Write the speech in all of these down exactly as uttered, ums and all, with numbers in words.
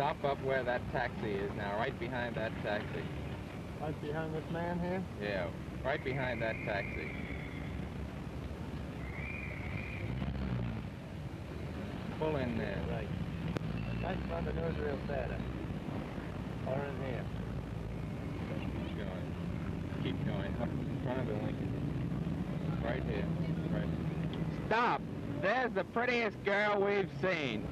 Stop up where that taxi is now, right behind that taxi. Right behind this man here? Yeah, right behind that taxi. Pull in there. Right. Right in front of the newsreel theater. Or in here. Keep going. Keep going. Up in front of the Lincoln. Right here. Right. Stop! There's the prettiest girl we've seen.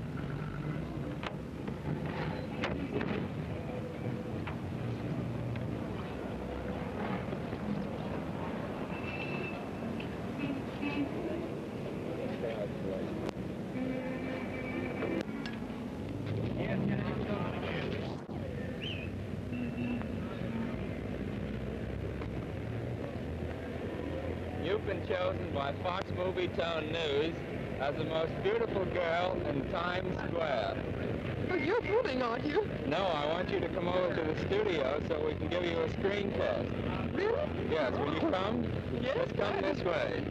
You've been chosen by Fox Movietone News as the most beautiful girl in Times Square. Oh, you're fooling, aren't you? No, I want you to come over to the studio so we can give you a screen test. Really? Yes, will you come? Yes. Let's come this way.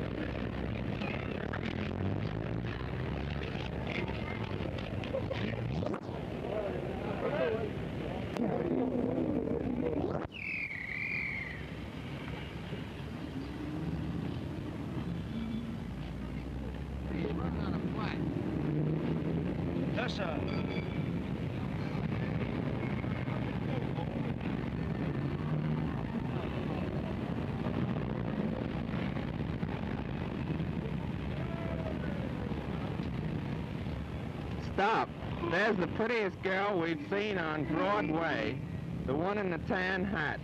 Yes, sir. Stop. There's the prettiest girl we've seen on Broadway. The one in the tan hat.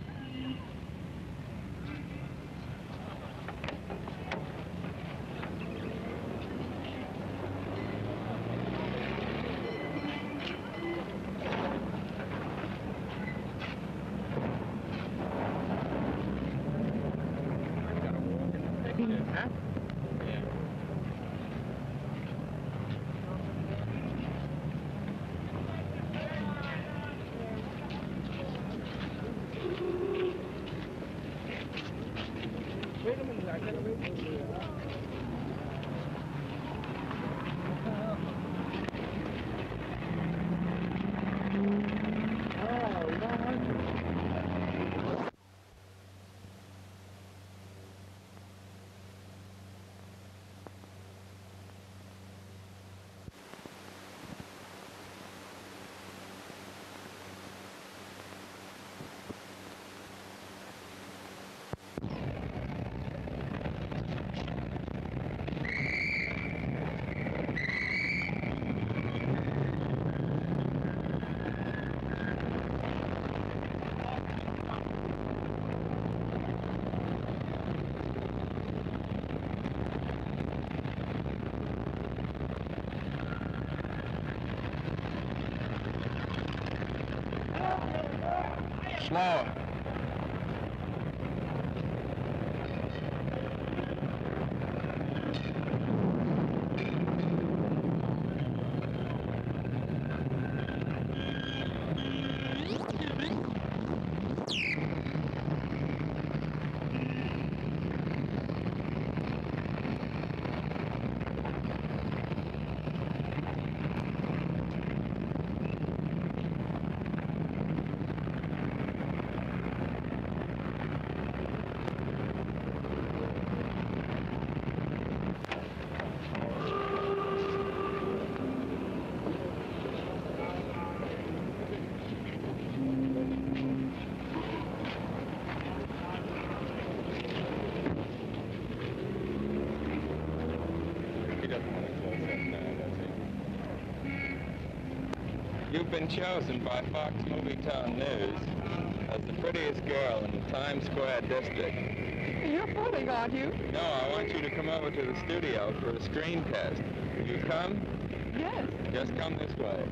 Huh? Yeah. Wait a minute, I gotta wait for you. Oh, Lord. Slower. You've been chosen by Fox Movietone News as the prettiest girl in the Times Square district. You're fooling, aren't you? No, I want you to come over to the studio for a screen test. Will you come? Yes. Just come this way.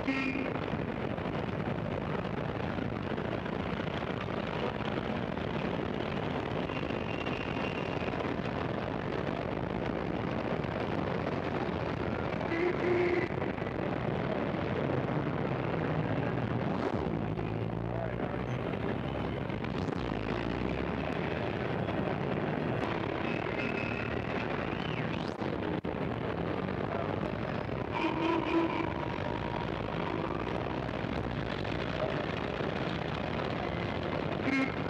Thank you.